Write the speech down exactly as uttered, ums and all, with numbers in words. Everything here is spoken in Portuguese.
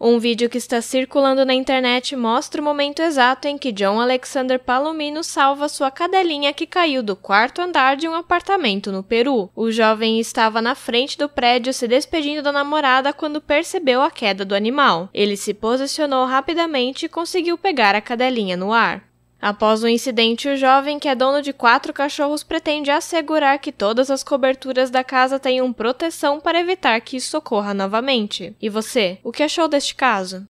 Um vídeo que está circulando na internet mostra o momento exato em que John Alexander Palomino salva sua cadelinha que caiu do quarto andar de um apartamento no Peru. O jovem estava na frente do prédio se despedindo da namorada quando percebeu a queda do animal. Ele se posicionou rapidamente e conseguiu pegar a cadelinha no ar. Após o incidente, o jovem, que é dono de quatro cachorros, pretende assegurar que todas as coberturas da casa tenham proteção para evitar que isso ocorra novamente. E você, o que achou deste caso?